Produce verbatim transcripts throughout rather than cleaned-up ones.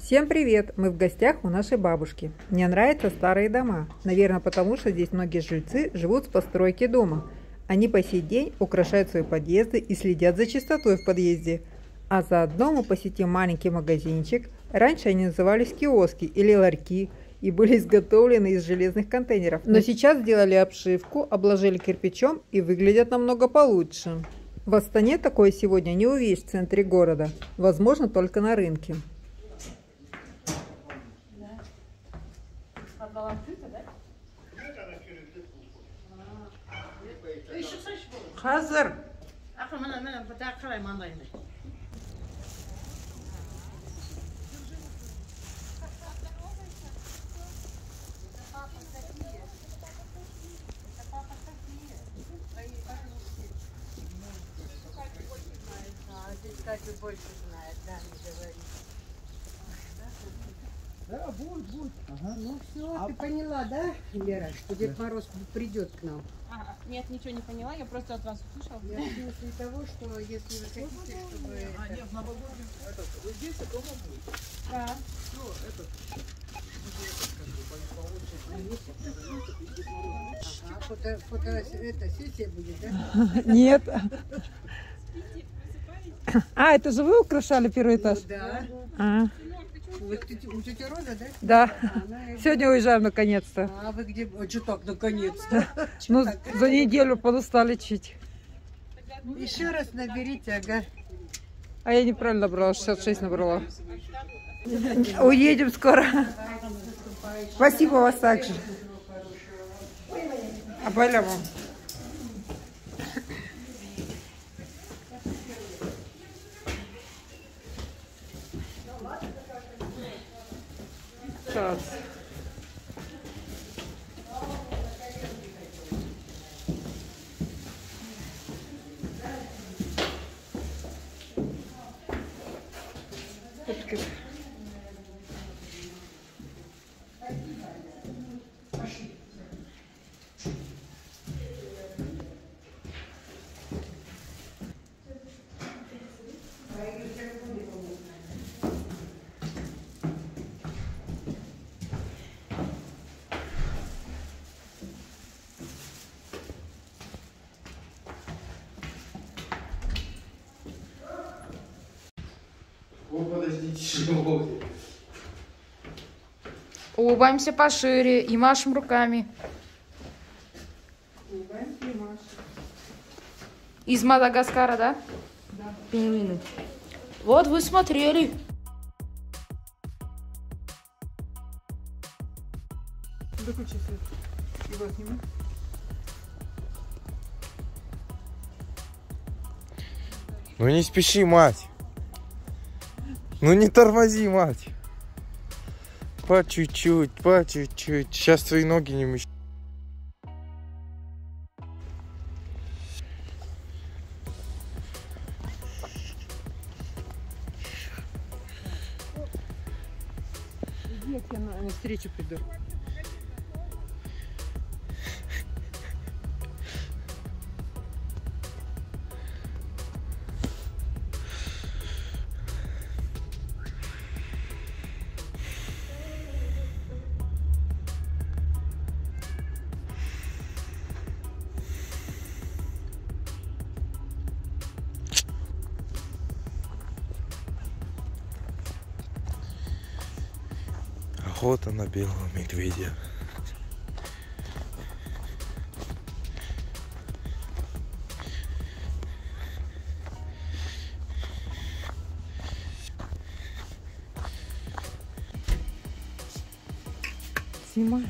Всем привет! Мы в гостях у нашей бабушки. Мне нравятся старые дома. Наверное, потому что здесь многие жильцы живут с постройки дома. Они по сей день украшают свои подъезды и следят за чистотой в подъезде. А заодно мы посетим маленький магазинчик. Раньше они назывались киоски или ларьки и были изготовлены из железных контейнеров. Но сейчас сделали обшивку, обложили кирпичом и выглядят намного получше. В Астане такое сегодня не увидишь в центре города. Возможно, только на рынке. Hazır. Катя больше знает, да, не говори. Да, будет, будет. Ага. Ну все, А... ты поняла, да, Лера, что Дед Мороз придет к нам? Ага. Нет, ничего не поняла, я просто от вас услышала. Я в смысле того, что если вы хотите, чтобы... А, это... нет, в новогоднем, этот, вы здесь, а дома будет. Да. Все, этот, Ага, фото, фото, это, сессия будет, да? Нет. А, это же вы украшали первый этаж? Ну, да. А, Вы тети- у тети Роза, да? да. Она... Сегодня уезжаем наконец-то. А вы где? А что так, наконец-то? Ну, за неделю подустал лечить. Еще раз наберите, ага. А я неправильно набрала, шестьдесят шесть набрала. Уедем скоро. Спасибо вас также. А Баля вам. Сейчас. О, подождите, что? Улыбаемся пошире и машем руками. Из Мадагаскара, да? Да. Пингвины. Вот вы смотрели. Выключи свет. Его сними. Ну не спеши, мать. Ну не тормози, мать. По чуть-чуть, по чуть-чуть. Сейчас твои ноги не мешают. Иди, я тебе на, на встречу приду. Охота на белого медведя. Снимай.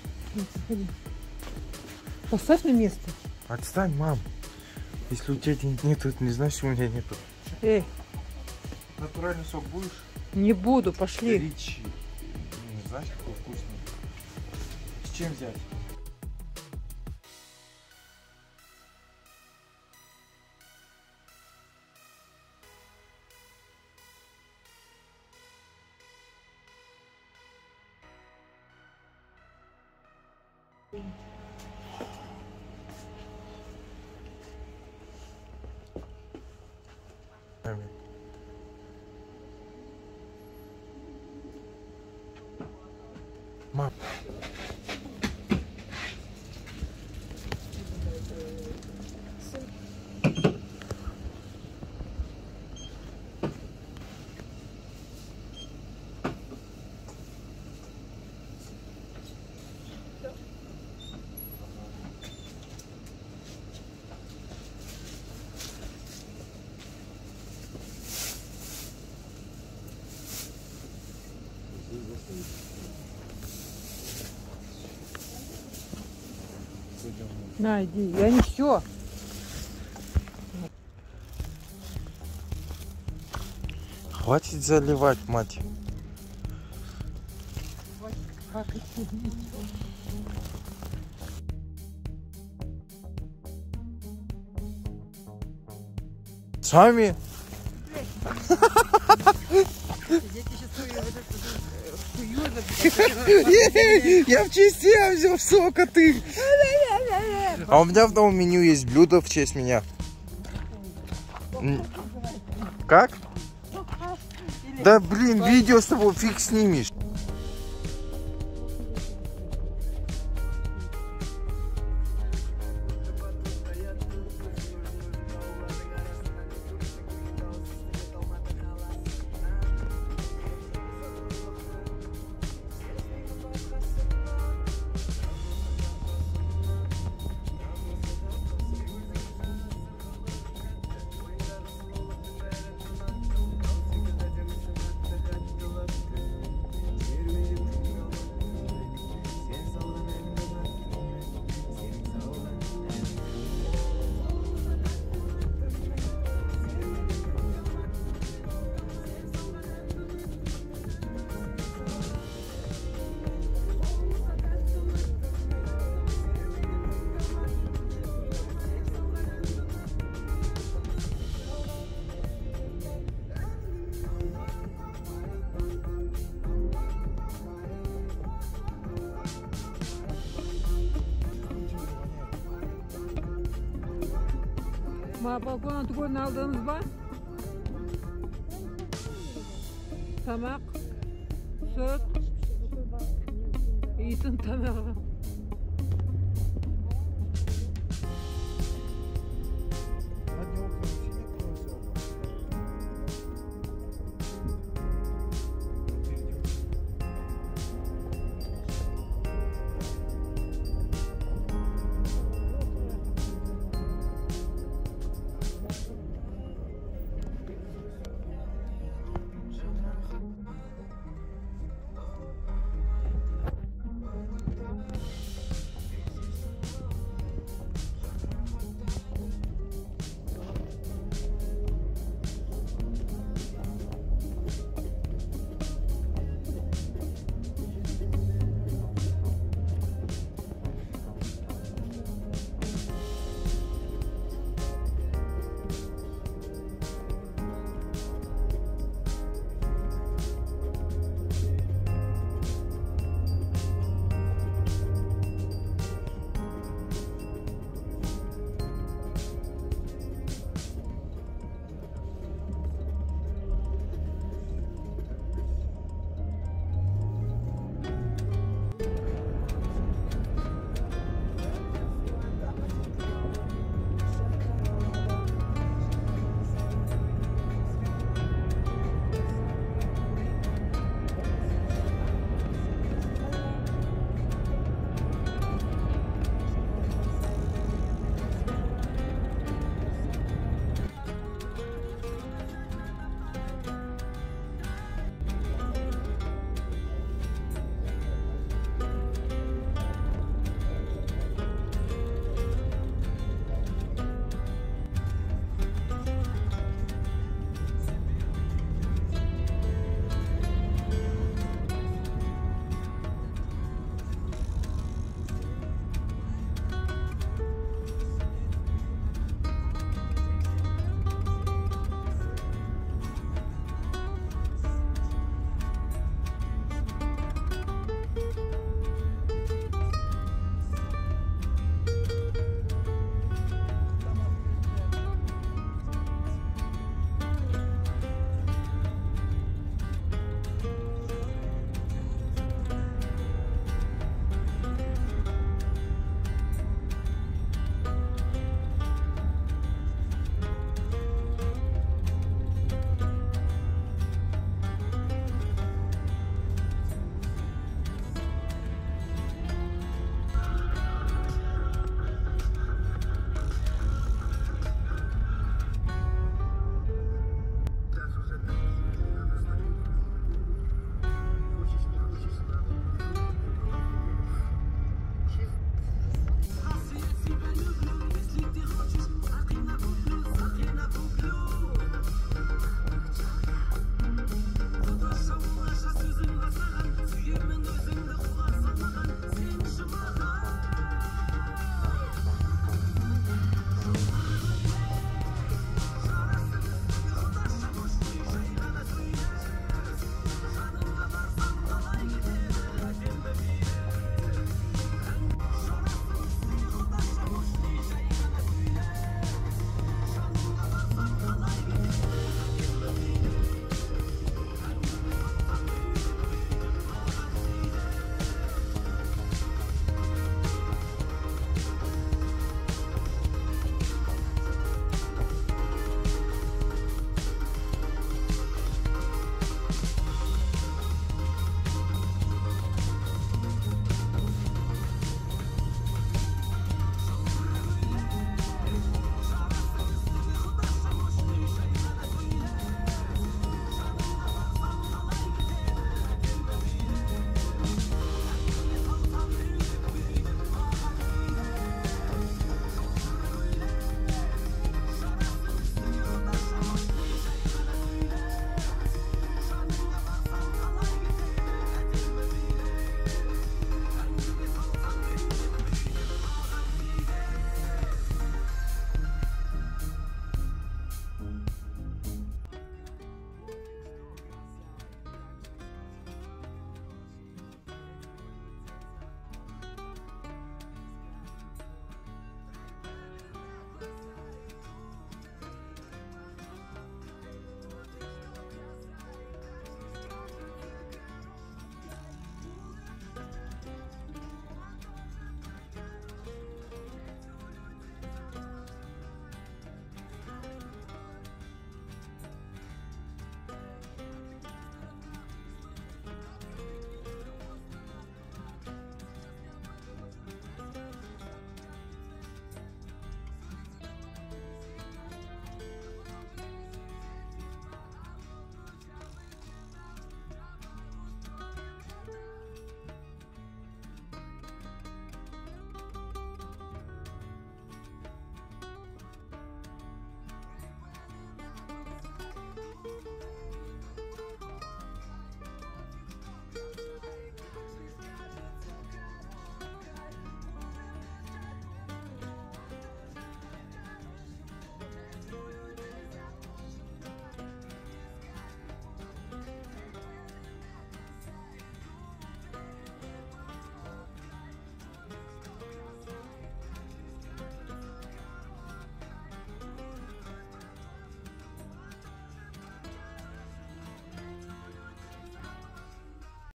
Поставь на место. Отстань, мам. Если у тебя денег нету, это не значит, у меня нету. Эй, Натуральный сок будешь? не буду, пошли. Ричи. Не знаешь, какой вкусный. С чем взять? Мам. На, иди, я не все. Хватит заливать, мать. Сами? Я в частях взял сок, а ты... А у меня в новом меню есть блюдо в честь меня. М. Как? Да блин, видео с тобой фиг снимешь. Ма, балконнан түгелін алдыңыз ба? Тамақ, сүт, иттің тамағы.